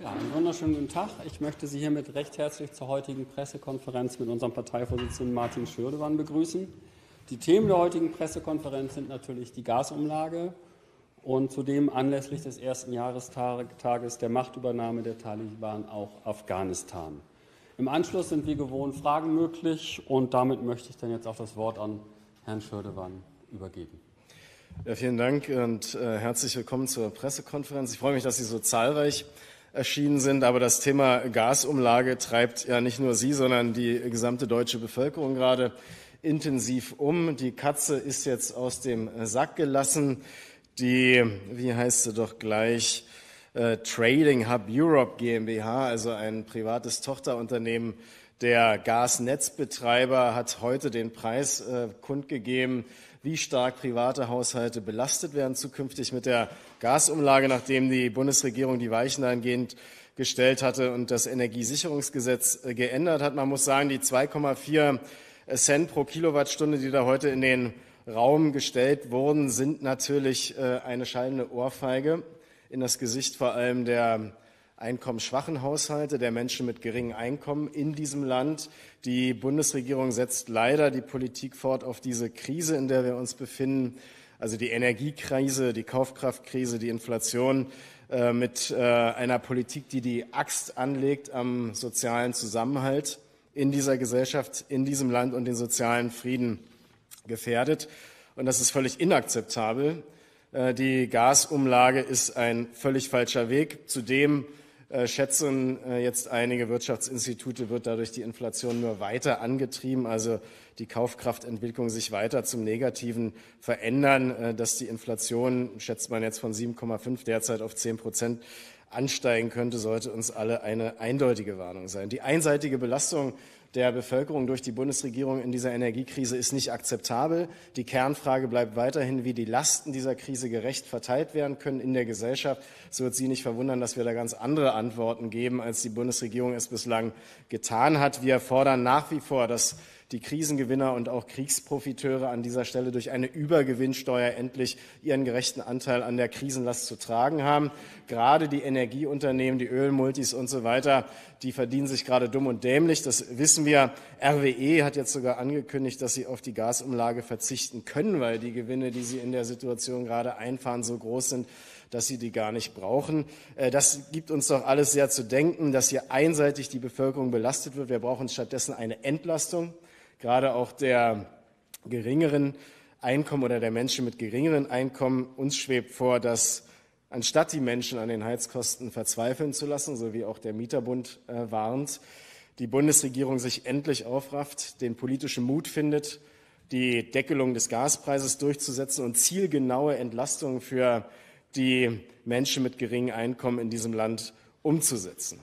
Ja, einen wunderschönen guten Tag. Ich möchte Sie hiermit recht herzlich zur heutigen Pressekonferenz mit unserem Parteivorsitzenden Martin Schürdewan begrüßen. Die Themen der heutigen Pressekonferenz sind natürlich die Gasumlage und zudem anlässlich des ersten Jahrestages der Machtübernahme der Taliban auch Afghanistan. Im Anschluss sind wie gewohnt Fragen möglich und damit möchte ich dann jetzt auch das Wort an Herrn Schürdewan übergeben. Ja, vielen Dank und herzlich willkommen zur Pressekonferenz. Ich freue mich, dass Sie so zahlreich erschienen sind, aber das Thema Gasumlage treibt ja nicht nur Sie, sondern die gesamte deutsche Bevölkerung gerade intensiv um. Die Katze ist jetzt aus dem Sack gelassen. Die, wie heißt sie doch gleich, Trading Hub Europe GmbH, also ein privates Tochterunternehmen der Gasnetzbetreiber, hat heute den Preis kundgegeben, wie stark private Haushalte belastet werden zukünftig mit der Gasumlage, nachdem die Bundesregierung die Weichen dahingehend gestellt hatte und das Energiesicherungsgesetz geändert hat. Man muss sagen, die 2,4 Cent pro Kilowattstunde, die da heute in den Raum gestellt wurden, sind natürlich eine schallende Ohrfeige in das Gesicht vor allem der einkommensschwachen Haushalte, der Menschen mit geringem Einkommen in diesem Land. Die Bundesregierung setzt leider die Politik fort auf diese Krise, in der wir uns befinden, also die Energiekrise, die Kaufkraftkrise, die Inflation, mit einer Politik, die die Axt anlegt am sozialen Zusammenhalt in dieser Gesellschaft, in diesem Land und den sozialen Frieden gefährdet. Und das ist völlig inakzeptabel. Die Gasumlage ist ein völlig falscher Weg. Zudem schätzen jetzt einige Wirtschaftsinstitute, wird dadurch die Inflation nur weiter angetrieben, also die Kaufkraftentwicklung sich weiter zum Negativen verändern, dass die Inflation, schätzt man jetzt von 7,5 derzeit auf 10% ansteigen könnte, sollte uns alle eine eindeutige Warnung sein. Die einseitige Belastung der Bevölkerung durch die Bundesregierung in dieser Energiekrise ist nicht akzeptabel. Die Kernfrage bleibt weiterhin, wie die Lasten dieser Krise gerecht verteilt werden können in der Gesellschaft. Es wird Sie nicht verwundern, dass wir da ganz andere Antworten geben, als die Bundesregierung es bislang getan hat. Wir fordern nach wie vor, dass die Krisengewinner und auch Kriegsprofiteure an dieser Stelle durch eine Übergewinnsteuer endlich ihren gerechten Anteil an der Krisenlast zu tragen haben. Gerade die Energieunternehmen, die Ölmultis und so weiter, die verdienen sich gerade dumm und dämlich. Das wissen wir. RWE hat jetzt sogar angekündigt, dass sie auf die Gasumlage verzichten können, weil die Gewinne, die sie in der Situation gerade einfahren, so groß sind, dass sie die gar nicht brauchen. Das gibt uns doch alles sehr zu denken, dass hier einseitig die Bevölkerung belastet wird. Wir brauchen stattdessen eine Entlastung, gerade auch der geringeren Einkommen oder der Menschen mit geringeren Einkommen. Uns schwebt vor, dass anstatt die Menschen an den Heizkosten verzweifeln zu lassen, so wie auch der Mieterbund warnt, die Bundesregierung sich endlich aufrafft, den politischen Mut findet, die Deckelung des Gaspreises durchzusetzen und zielgenaue Entlastungen für die Menschen mit geringem Einkommen in diesem Land umzusetzen.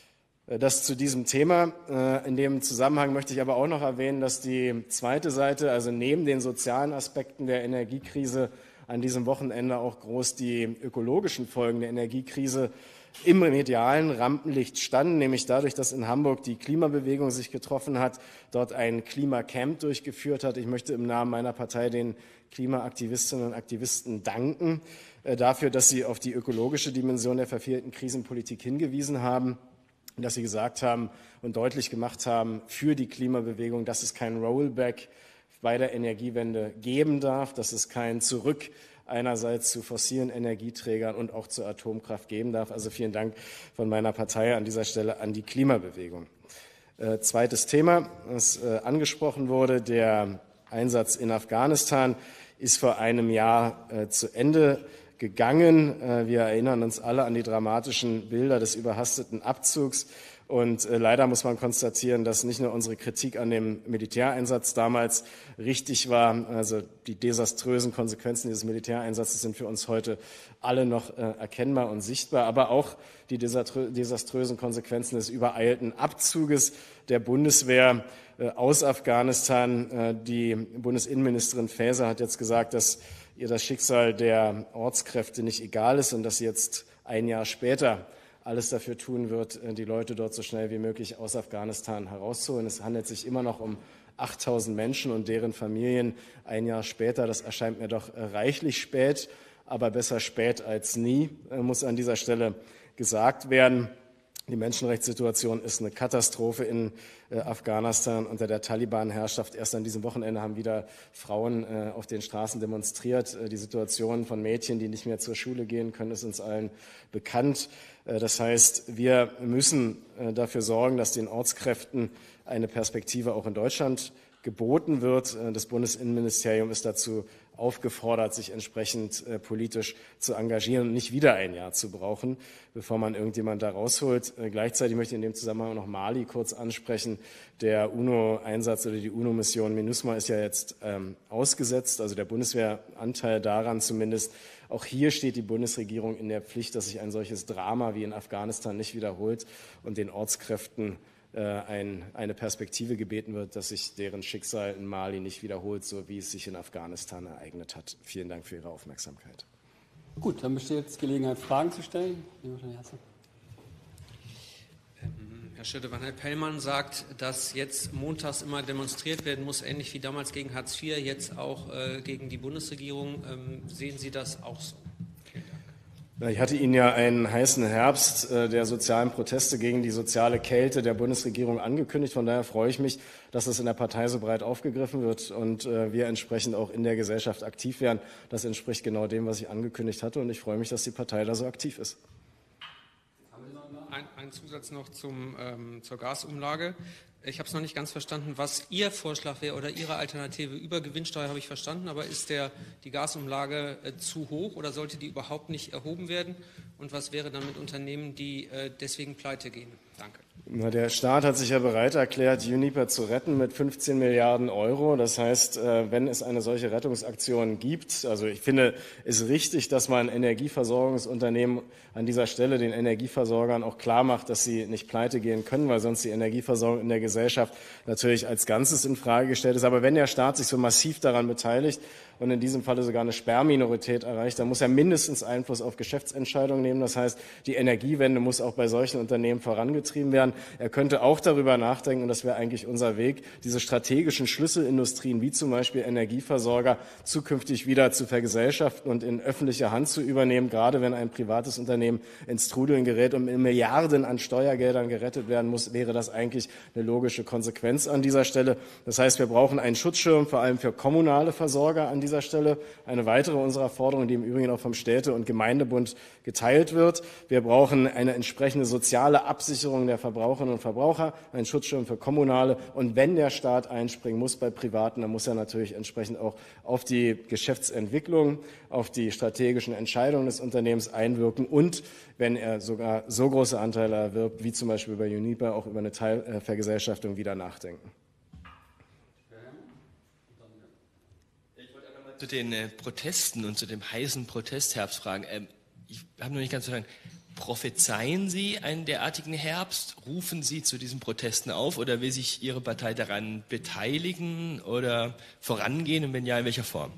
Das zu diesem Thema. In dem Zusammenhang möchte ich aber auch noch erwähnen, dass die zweite Seite, also neben den sozialen Aspekten der Energiekrise, an diesem Wochenende auch groß die ökologischen Folgen der Energiekrise im medialen Rampenlicht standen, nämlich dadurch, dass in Hamburg die Klimabewegung sich getroffen hat, dort ein Klimacamp durchgeführt hat. Ich möchte im Namen meiner Partei den Klimaaktivistinnen und Aktivisten danken dafür, dass sie auf die ökologische Dimension der verfehlten Krisenpolitik hingewiesen haben, dass sie gesagt haben und deutlich gemacht haben für die Klimabewegung, dass es kein Rollback bei der Energiewende geben darf, dass es kein Zurück einerseits zu fossilen Energieträgern und auch zur Atomkraft geben darf. Also vielen Dank von meiner Partei an dieser Stelle an die Klimabewegung. Zweites Thema, das angesprochen wurde, der Einsatz in Afghanistan ist vor einem Jahr zu Ende gegangen. Wir erinnern uns alle an die dramatischen Bilder des überhasteten Abzugs. Und leider muss man konstatieren, dass nicht nur unsere Kritik an dem Militäreinsatz damals richtig war. Also die desaströsen Konsequenzen dieses Militäreinsatzes sind für uns heute alle noch erkennbar und sichtbar. Aber auch die desaströsen Konsequenzen des übereilten Abzuges der Bundeswehr aus Afghanistan. Die Bundesinnenministerin Faeser hat jetzt gesagt, dass ihr das Schicksal der Ortskräfte nicht egal ist und dass sie jetzt ein Jahr später alles dafür tun wird, die Leute dort so schnell wie möglich aus Afghanistan herauszuholen. Es handelt sich immer noch um 8.000 Menschen und deren Familien ein Jahr später. Das erscheint mir doch reichlich spät, aber besser spät als nie, muss an dieser Stelle gesagt werden. Die Menschenrechtssituation ist eine Katastrophe in Afghanistan unter der Taliban-Herrschaft. Erst an diesem Wochenende haben wieder Frauen auf den Straßen demonstriert. Die Situation von Mädchen, die nicht mehr zur Schule gehen können, ist uns allen bekannt. Das heißt, wir müssen dafür sorgen, dass den Ortskräften eine Perspektive auch in Deutschland geboten wird. Das Bundesinnenministerium ist dazu aufgefordert, sich entsprechend politisch zu engagieren und nicht wieder ein Jahr zu brauchen, bevor man irgendjemand da rausholt. Gleichzeitig möchte ich in dem Zusammenhang noch Mali kurz ansprechen. Der UNO-Einsatz oder die UNO-Mission MINUSMA ist ja jetzt ausgesetzt, also der Bundeswehranteil daran zumindest. Auch hier steht die Bundesregierung in der Pflicht, dass sich ein solches Drama wie in Afghanistan nicht wiederholt und den Ortskräften eine Perspektive gebeten wird, dass sich deren Schicksal in Mali nicht wiederholt, so wie es sich in Afghanistan ereignet hat. Vielen Dank für Ihre Aufmerksamkeit. Gut, dann besteht jetzt Gelegenheit, Fragen zu stellen. Herr Schirdewan, Herr Pellmann sagt, dass jetzt montags immer demonstriert werden muss, ähnlich wie damals gegen Hartz IV, jetzt auch gegen die Bundesregierung. Sehen Sie das auch so? Ich hatte Ihnen ja einen heißen Herbst der sozialen Proteste gegen die soziale Kälte der Bundesregierung angekündigt. Von daher freue ich mich, dass das in der Partei so breit aufgegriffen wird und wir entsprechend auch in der Gesellschaft aktiv werden. Das entspricht genau dem, was ich angekündigt hatte, und ich freue mich, dass die Partei da so aktiv ist. Ein Zusatz noch zur Gasumlage. Ich habe es noch nicht ganz verstanden, was Ihr Vorschlag wäre oder Ihre Alternative. Über Gewinnsteuer habe ich verstanden, aber ist die Gasumlage zu hoch oder sollte die überhaupt nicht erhoben werden? Und was wäre dann mit Unternehmen, die deswegen pleite gehen? Danke. Der Staat hat sich ja bereit erklärt, Uniper zu retten mit 15 Milliarden Euro. Das heißt, wenn es eine solche Rettungsaktion gibt, also ich finde es richtig, dass man Energieversorgungsunternehmen an dieser Stelle den Energieversorgern auch klar macht, dass sie nicht pleite gehen können, weil sonst die Energieversorgung in der Gesellschaft natürlich als Ganzes in Frage gestellt ist. Aber wenn der Staat sich so massiv daran beteiligt und in diesem Falle sogar eine Sperrminorität erreicht, dann muss er mindestens Einfluss auf Geschäftsentscheidungen nehmen. Das heißt, die Energiewende muss auch bei solchen Unternehmen vorangetrieben werden. Er könnte auch darüber nachdenken, und das wäre eigentlich unser Weg, diese strategischen Schlüsselindustrien wie zum Beispiel Energieversorger zukünftig wieder zu vergesellschaften und in öffentliche Hand zu übernehmen, gerade wenn ein privates Unternehmen ins Trudeln gerät und mit Milliarden an Steuergeldern gerettet werden muss, wäre das eigentlich eine logische Konsequenz an dieser Stelle. Das heißt, wir brauchen einen Schutzschirm, vor allem für kommunale Versorger an dieser Stelle. Eine weitere unserer Forderungen, die im Übrigen auch vom Städte- und Gemeindebund geteilt wird. Wir brauchen eine entsprechende soziale Absicherung der Verbraucherinnen und Verbraucher, einen Schutzschirm für Kommunale. Und wenn der Staat einspringen muss bei Privaten, dann muss er natürlich entsprechend auch auf die Geschäftsentwicklung, auf die strategischen Entscheidungen des Unternehmens einwirken und, wenn er sogar so große Anteile erwirbt, wie zum Beispiel bei Uniper, auch über eine Teilvergesellschaftung wieder nachdenken. Ich wollte einmal zu den Protesten und zu dem heißen Protestherbst fragen. Ich habe noch nicht ganz verstanden. Prophezeien Sie einen derartigen Herbst? Rufen Sie zu diesen Protesten auf oder will sich Ihre Partei daran beteiligen oder vorangehen und wenn ja, in welcher Form?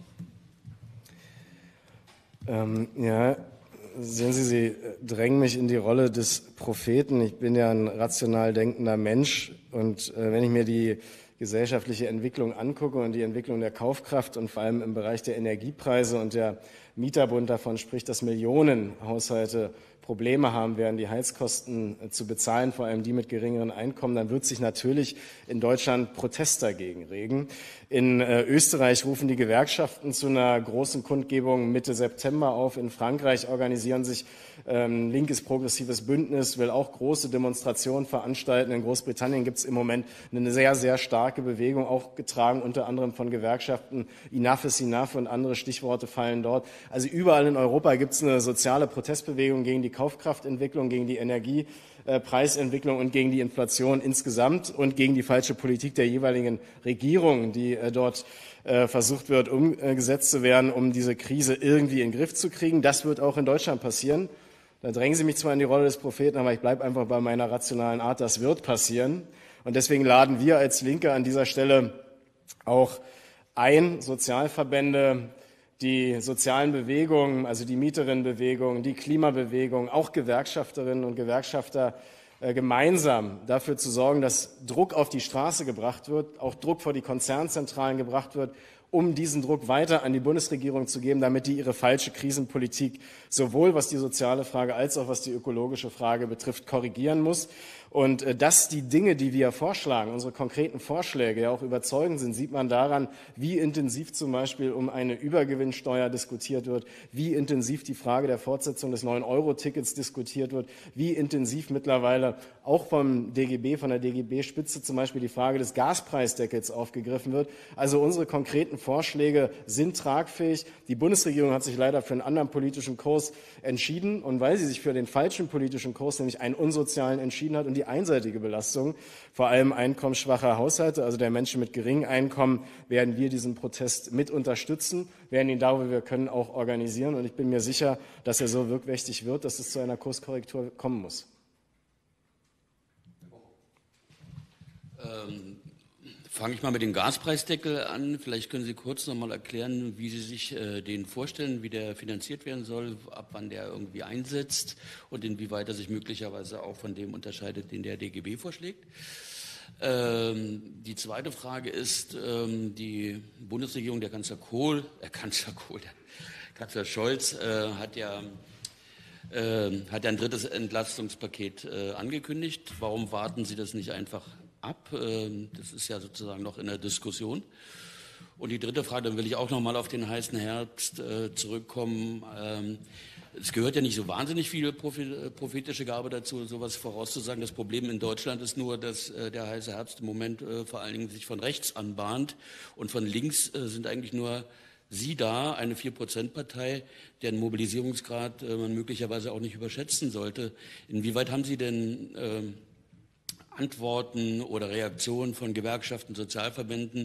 Ja, sehen Sie, Sie drängen mich in die Rolle des Propheten. Ich bin ja ein rational denkender Mensch und wenn ich mir die gesellschaftliche Entwicklung angucke und die Entwicklung der Kaufkraft und vor allem im Bereich der Energiepreise und der Mieterbund davon spricht, dass Millionen Haushalte Probleme haben werden, die Heizkosten zu bezahlen, vor allem die mit geringeren Einkommen, dann wird sich natürlich in Deutschland Protest dagegen regen. In Österreich rufen die Gewerkschaften zu einer großen Kundgebung Mitte September auf. In Frankreich organisieren sich linkes progressives Bündnis, will auch große Demonstrationen veranstalten. In Großbritannien gibt es im Moment eine sehr, sehr starke Bewegung, auch getragen unter anderem von Gewerkschaften. Enough is enough und andere Stichworte fallen dort. Also überall in Europa gibt es eine soziale Protestbewegung gegen die Kaufkraftentwicklung, gegen die Energiepreisentwicklung und gegen die Inflation insgesamt und gegen die falsche Politik der jeweiligen Regierung, die dort versucht wird, umgesetzt zu werden, um diese Krise irgendwie in den Griff zu kriegen. Das wird auch in Deutschland passieren. Da drängen Sie mich zwar in die Rolle des Propheten, aber ich bleibe einfach bei meiner rationalen Art. Das wird passieren. Und deswegen laden wir als Linke an dieser Stelle auch ein, Sozialverbände, die sozialen Bewegungen, also die Mieterinnenbewegung, die Klimabewegung, auch Gewerkschafterinnen und Gewerkschafter gemeinsam dafür zu sorgen, dass Druck auf die Straße gebracht wird, auch Druck vor die Konzernzentralen gebracht wird, um diesen Druck weiter an die Bundesregierung zu geben, damit die ihre falsche Krisenpolitik sowohl was die soziale Frage als auch was die ökologische Frage betrifft, korrigieren muss. Und dass die Dinge, die wir vorschlagen, unsere konkreten Vorschläge ja auch überzeugend sind, sieht man daran, wie intensiv zum Beispiel um eine Übergewinnsteuer diskutiert wird, wie intensiv die Frage der Fortsetzung des 9-Euro-Tickets diskutiert wird, wie intensiv mittlerweile auch vom DGB, von der DGB-Spitze zum Beispiel die Frage des Gaspreisdeckels aufgegriffen wird. Also unsere konkreten Vorschläge sind tragfähig. Die Bundesregierung hat sich leider für einen anderen politischen Kurs entschieden. Und weil sie sich für den falschen politischen Kurs, nämlich einen unsozialen, entschieden hat und die einseitige Belastung, vor allem einkommensschwacher Haushalte, also der Menschen mit geringem Einkommen, werden wir diesen Protest mit unterstützen, werden ihn da, wo wir können, auch organisieren. Und ich bin mir sicher, dass er so wirkmächtig wird, dass es zu einer Kurskorrektur kommen muss. Fange ich mal mit dem Gaspreisdeckel an. Vielleicht können Sie kurz noch mal erklären, wie Sie sich den vorstellen, wie der finanziert werden soll, ab wann der irgendwie einsetzt und inwieweit er sich möglicherweise auch von dem unterscheidet, den der DGB vorschlägt. Die zweite Frage ist, die Bundesregierung, der Kanzler Scholz hat ja ein drittes Entlastungspaket angekündigt. Warum warten Sie das nicht einfach ab? Das ist ja sozusagen noch in der Diskussion. Und die dritte Frage, dann will ich auch noch mal auf den heißen Herbst zurückkommen. Es gehört ja nicht so wahnsinnig viel prophetische Gabe dazu, sowas vorauszusagen. Das Problem in Deutschland ist nur, dass der heiße Herbst im Moment vor allen Dingen sich von rechts anbahnt. Und von links sind eigentlich nur Sie da, eine 4%-Partei, deren Mobilisierungsgrad man möglicherweise auch nicht überschätzen sollte. Inwieweit haben Sie denn Antworten oder Reaktionen von Gewerkschaften, Sozialverbänden?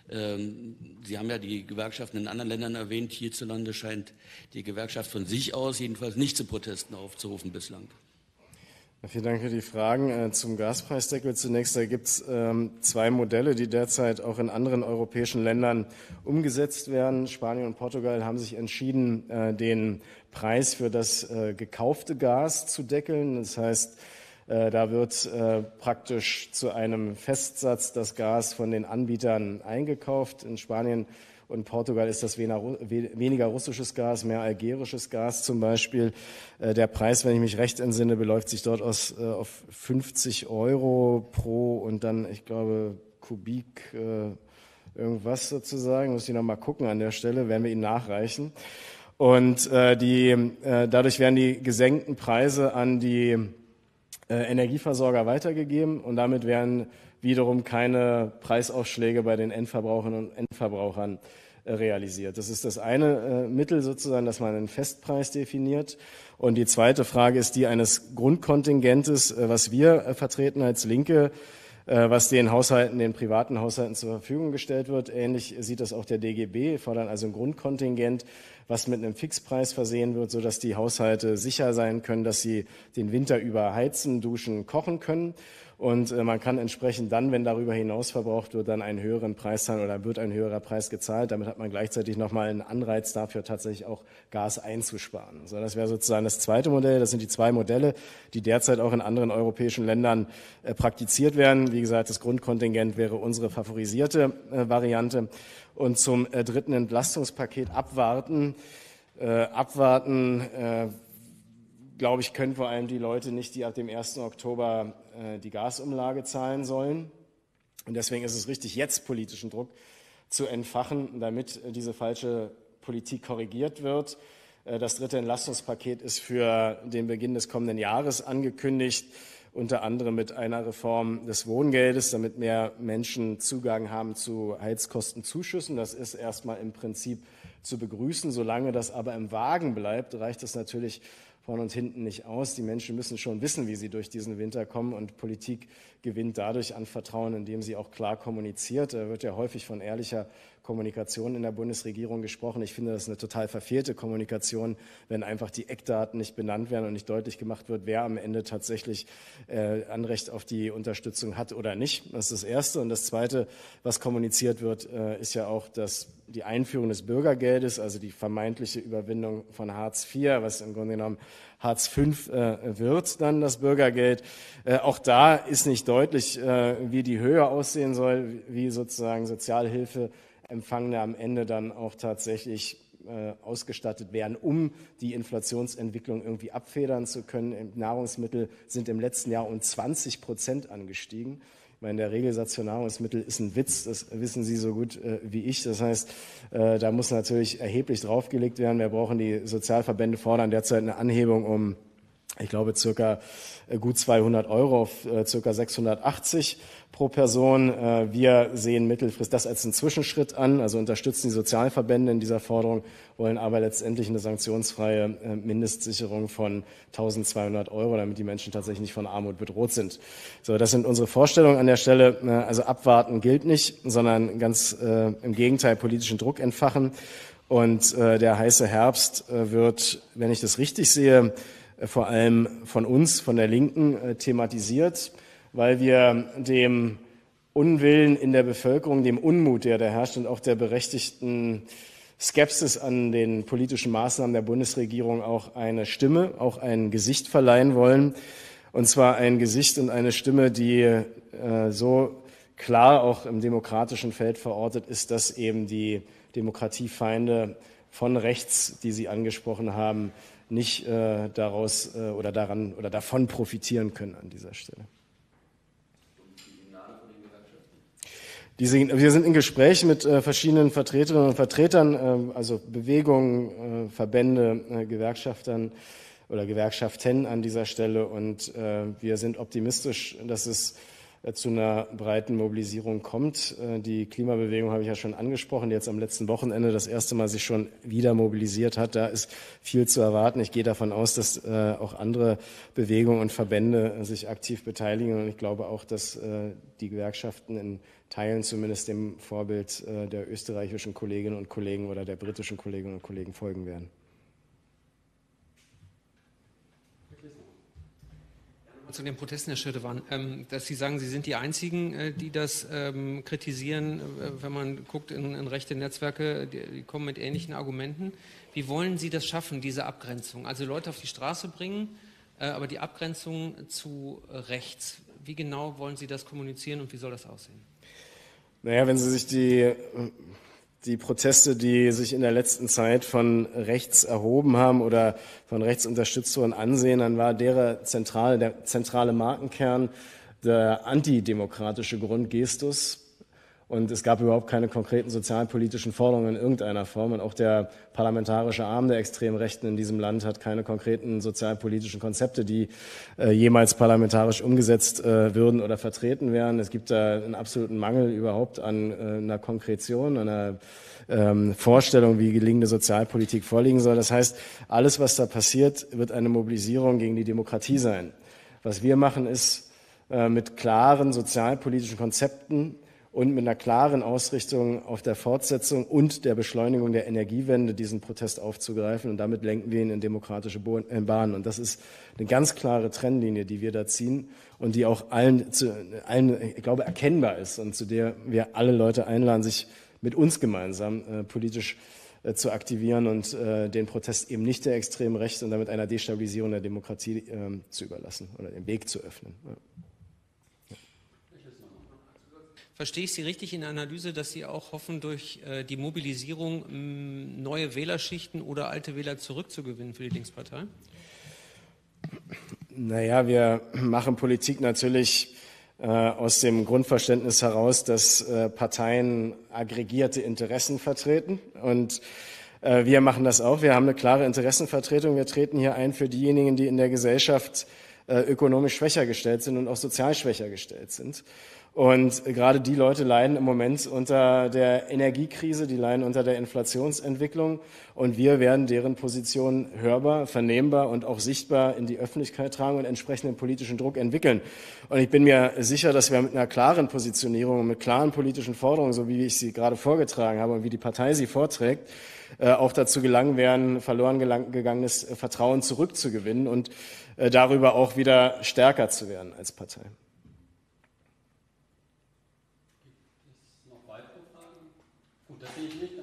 Sie haben ja die Gewerkschaften in anderen Ländern erwähnt. Hierzulande scheint die Gewerkschaft von sich aus jedenfalls nicht zu Protesten aufzurufen bislang. Vielen Dank für die Fragen. Zum Gaspreisdeckel zunächst. Da gibt es zwei Modelle, die derzeit auch in anderen europäischen Ländern umgesetzt werden. Spanien und Portugal haben sich entschieden, den Preis für das gekaufte Gas zu deckeln. Das heißt, da wird praktisch zu einem Festsatz das Gas von den Anbietern eingekauft. In Spanien und Portugal ist das weniger russisches Gas, mehr algerisches Gas zum Beispiel. Der Preis, wenn ich mich recht entsinne, beläuft sich dort auf 50 Euro pro und dann, ich glaube, Kubik irgendwas sozusagen. Muss ich noch mal gucken an der Stelle, werden wir Ihnen nachreichen. Und dadurch werden die gesenkten Preise an die Energieversorger weitergegeben und damit werden wiederum keine Preisaufschläge bei den Endverbraucherinnen und Endverbrauchern realisiert. Das ist das eine Mittel sozusagen, dass man einen Festpreis definiert. Und die zweite Frage ist die eines Grundkontingentes, was wir vertreten als Linke, was den privaten Haushalten zur Verfügung gestellt wird. Ähnlich sieht das auch der DGB. Wir fordern also ein Grundkontingent, was mit einem Fixpreis versehen wird, sodass die Haushalte sicher sein können, dass sie den Winter über heizen, duschen, kochen können. Und man kann entsprechend dann, wenn darüber hinaus verbraucht wird, dann einen höheren Preis zahlen oder wird ein höherer Preis gezahlt. Damit hat man gleichzeitig nochmal einen Anreiz dafür, tatsächlich auch Gas einzusparen. So, das wäre sozusagen das zweite Modell. Das sind die zwei Modelle, die derzeit auch in anderen europäischen Ländern praktiziert werden. Wie gesagt, das Grundkontingent wäre unsere favorisierte Variante. Und zum dritten Entlastungspaket abwarten. Glaube ich, können vor allem die Leute nicht, die ab dem 1. Oktober die Gasumlage zahlen sollen. Und deswegen ist es richtig, jetzt politischen Druck zu entfachen, damit diese falsche Politik korrigiert wird. Das dritte Entlastungspaket ist für den Beginn des kommenden Jahres angekündigt, unter anderem mit einer Reform des Wohngeldes, damit mehr Menschen Zugang haben zu Heizkostenzuschüssen. Das ist erstmal im Prinzip zu begrüßen. Solange das aber im Wagen bleibt, reicht das natürlich vorne und hinten nicht aus. Die Menschen müssen schon wissen, wie sie durch diesen Winter kommen, und Politik gewinnt dadurch an Vertrauen, indem sie auch klar kommuniziert. Da wird ja häufig von ehrlicher Kommunikation in der Bundesregierung gesprochen. Ich finde, das ist eine total verfehlte Kommunikation, wenn einfach die Eckdaten nicht benannt werden und nicht deutlich gemacht wird, wer am Ende tatsächlich Anrecht auf die Unterstützung hat oder nicht. Das ist das Erste. Und das Zweite, was kommuniziert wird, ist ja auch die Einführung des Bürgergeldes, also die vermeintliche Überwindung von Hartz IV, was im Grunde genommen Hartz V wird dann das Bürgergeld. Auch da ist nicht deutlich, wie die Höhe aussehen soll, wie sozusagen Sozialhilfe Empfangene am Ende dann auch tatsächlich ausgestattet werden, um die Inflationsentwicklung irgendwie abfedern zu können. Nahrungsmittel sind im letzten Jahr um 20% angestiegen. Ich meine, der Regelsatz für Nahrungsmittel ist ein Witz, das wissen Sie so gut wie ich. Das heißt, da muss natürlich erheblich draufgelegt werden. Wir brauchen, die Sozialverbände fordern derzeit eine Anhebung um, ich glaube, circa gut 200 Euro auf circa 680 pro Person. Wir sehen mittelfristig das als einen Zwischenschritt an, also unterstützen die Sozialverbände in dieser Forderung, wollen aber letztendlich eine sanktionsfreie Mindestsicherung von 1.200 Euro, damit die Menschen tatsächlich nicht von Armut bedroht sind. So, das sind unsere Vorstellungen an der Stelle. Also abwarten gilt nicht, sondern ganz im Gegenteil politischen Druck entfachen. Und der heiße Herbst wird, wenn ich das richtig sehe, vor allem von uns, von der Linken, thematisiert, weil wir dem Unwillen in der Bevölkerung, dem Unmut, der da herrscht und auch der berechtigten Skepsis an den politischen Maßnahmen der Bundesregierung auch eine Stimme, auch ein Gesicht verleihen wollen. Und zwar ein Gesicht und eine Stimme, die so klar auch im demokratischen Feld verortet ist, dass eben die Demokratiefeinde von rechts, die Sie angesprochen haben, nicht daraus oder daran oder davon profitieren können an dieser Stelle. Wir sind in Gesprächen mit verschiedenen Vertreterinnen und Vertretern, also Bewegungen, Verbände, Gewerkschaftern oder Gewerkschaften an dieser Stelle. Und wir sind optimistisch, dass es zu einer breiten Mobilisierung kommt. Die Klimabewegung habe ich ja schon angesprochen, die jetzt am letzten Wochenende das erste Mal sich schon wieder mobilisiert hat. Da ist viel zu erwarten. Ich gehe davon aus, dass auch andere Bewegungen und Verbände sich aktiv beteiligen. Und ich glaube auch, dass die Gewerkschaften in Teilen zumindest dem Vorbild der österreichischen Kolleginnen und Kollegen oder der britischen Kolleginnen und Kollegen folgen werden. Zu den Protesten, Herr Schirdewan, dass Sie sagen, Sie sind die Einzigen, die das kritisieren. Wenn man guckt in rechte Netzwerke, die kommen mit ähnlichen Argumenten. Wie wollen Sie das schaffen, diese Abgrenzung? Also Leute auf die Straße bringen, aber die Abgrenzung zu rechts. Wie genau wollen Sie das kommunizieren und wie soll das aussehen? Naja, wenn Sie sich die Proteste, die sich in der letzten Zeit von rechts erhoben haben oder von rechts unterstützt wurden, ansehen, dann war der zentrale Markenkern der antidemokratische Grundgestus. Und es gab überhaupt keine konkreten sozialpolitischen Forderungen in irgendeiner Form. Und auch der parlamentarische Arm der extremen Rechten in diesem Land hat keine konkreten sozialpolitischen Konzepte, die jemals parlamentarisch umgesetzt würden oder vertreten wären. Es gibt da einen absoluten Mangel überhaupt an einer Konkretion, an einer Vorstellung, wie gelingende Sozialpolitik vorliegen soll. Das heißt, alles, was da passiert, wird eine Mobilisierung gegen die Demokratie sein. Was wir machen, ist mit klaren sozialpolitischen Konzepten und mit einer klaren Ausrichtung auf der Fortsetzung und der Beschleunigung der Energiewende diesen Protest aufzugreifen. Und damit lenken wir ihn in demokratische Bahnen. Und das ist eine ganz klare Trennlinie, die wir da ziehen und die auch allen, ich glaube, erkennbar ist und zu der wir alle Leute einladen, sich mit uns gemeinsam politisch zu aktivieren und den Protest eben nicht der extremen Rechte und damit einer Destabilisierung der Demokratie zu überlassen oder den Weg zu öffnen. Ja. Verstehe ich Sie richtig in der Analyse, dass Sie auch hoffen, durch die Mobilisierung neue Wählerschichten oder alte Wähler zurückzugewinnen für die Linkspartei? Naja, wir machen Politik natürlich aus dem Grundverständnis heraus, dass Parteien aggregierte Interessen vertreten. Und wir machen das auch. Wir haben eine klare Interessenvertretung. Wir treten hier ein für diejenigen, die in der Gesellschaft ökonomisch schwächer gestellt sind und auch sozial schwächer gestellt sind. Und gerade die Leute leiden im Moment unter der Energiekrise, die leiden unter der Inflationsentwicklung. Und wir werden deren Position hörbar, vernehmbar und auch sichtbar in die Öffentlichkeit tragen und entsprechenden politischen Druck entwickeln. Und ich bin mir sicher, dass wir mit einer klaren Positionierung und mit klaren politischen Forderungen, so wie ich sie gerade vorgetragen habe und wie die Partei sie vorträgt, auch dazu gelangen werden, verloren gegangenes Vertrauen zurückzugewinnen und darüber auch wieder stärker zu werden als Partei. Noch weitere Fragen? Gut, das sehe ich nicht.